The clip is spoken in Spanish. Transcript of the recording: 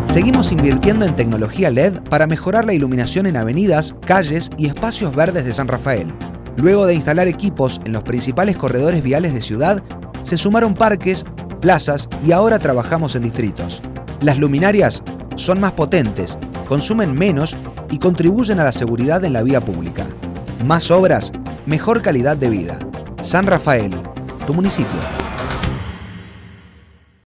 Seguimos invirtiendo en tecnología LED para mejorar la iluminación en avenidas, calles y espacios verdes de San Rafael. Luego de instalar equipos en los principales corredores viales de ciudad, se sumaron parques, plazas y ahora trabajamos en distritos. Las luminarias son más potentes, consumen menos y contribuyen a la seguridad en la vía pública. Más obras, mejor calidad de vida. San Rafael, tu municipio.